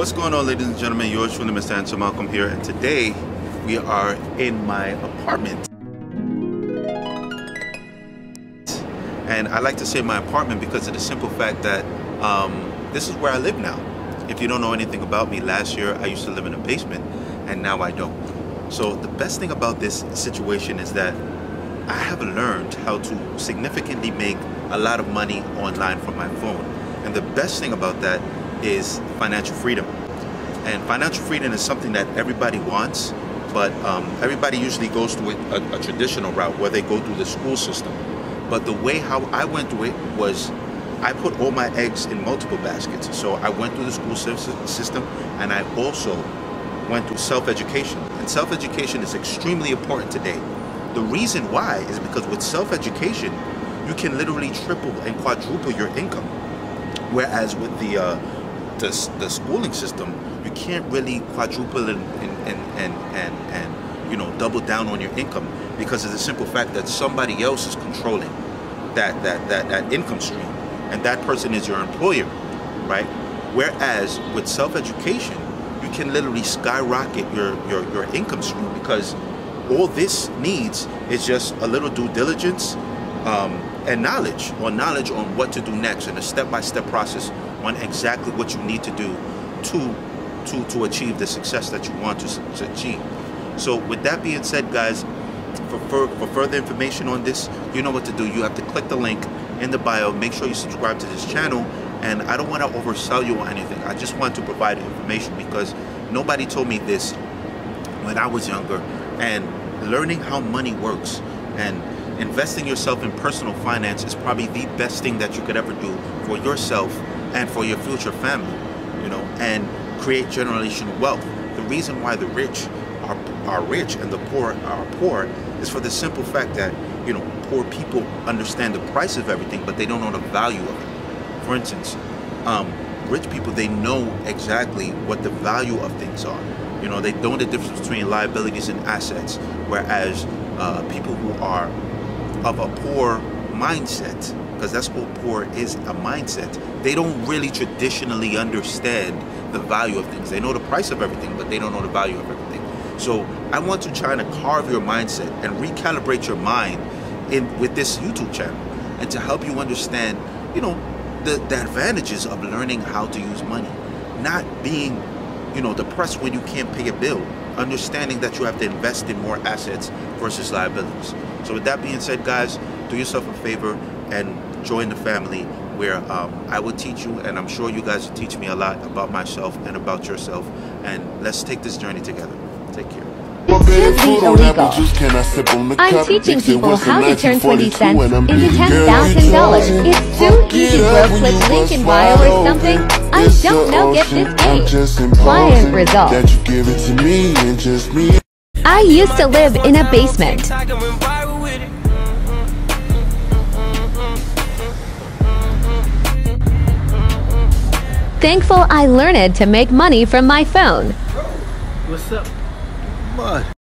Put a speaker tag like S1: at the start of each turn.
S1: What's going on, ladies and gentlemen? Yours truly, Mr. Answer Malcolm here, and today we are in my apartment. And I like to say my apartment because of the simple fact that this is where I live now. If you don't know anything about me, last year I used to live in a basement, and now I don't. So the best thing about this situation is that I have learned how to significantly make a lot of money online from my phone. And the best thing about that is financial freedom. And financial freedom is something that everybody wants, but everybody usually goes through a traditional route where they go through the school system. But the way how I went through it was I put all my eggs in multiple baskets. So I went through the school system, and I also went through self-education. And self-education is extremely important today. The reason why is because with self-education, you can literally triple and quadruple your income. Whereas with the schooling system, you can't really quadruple and you know, double down on your income, because of the simple fact that somebody else is controlling that income stream, and that person is your employer, right? Whereas with self-education, you can literally skyrocket your income stream, because all this needs is just a little due diligence and knowledge on what to do next, and a step-by-step process on exactly what you need to do to achieve the success that you want to achieve. So with that being said, guys, for further information on this, you know what to do. You have to click the link in the bio. Make sure you subscribe to this channel. And I don't want to oversell you or anything. I just want to provide information, because nobody told me this when I was younger. And learning how money works and investing yourself in personal finance is probably the best thing that you could ever do for yourself and for your future family, you know, and create generational wealth. The reason why the rich are rich and the poor are poor is for the simple fact that, you know, poor people understand the price of everything, but they don't know the value of it. For instance, rich people, they know exactly what the value of things are. You know, they know the difference between liabilities and assets, whereas people who are of a poor mindset, because that's what poor is, a mindset, they don't really traditionally understand the value of things. They know the price of everything, but they don't know the value of everything. So I want to try to carve your mindset and recalibrate your mind with this YouTube channel, and to help you understand, you know, the advantages of learning how to use money, not being, you know, depressed when you can't pay a bill, understanding that you have to invest in more assets versus liabilities. So with that being said, guys, do yourself a favor and join the family, where I will teach you, and I'm sure you guys will teach me a lot about myself and about yourself, and let's take this journey together. Take care.
S2: Should be illegal. I'm teaching people how to turn 20 cents into $10,000. It's so easy, bro. Click link in bio or something. I don't know, get this game. Client result. I used to live in a basement. Thankful I learned to make money from my phone.
S1: What's up? What?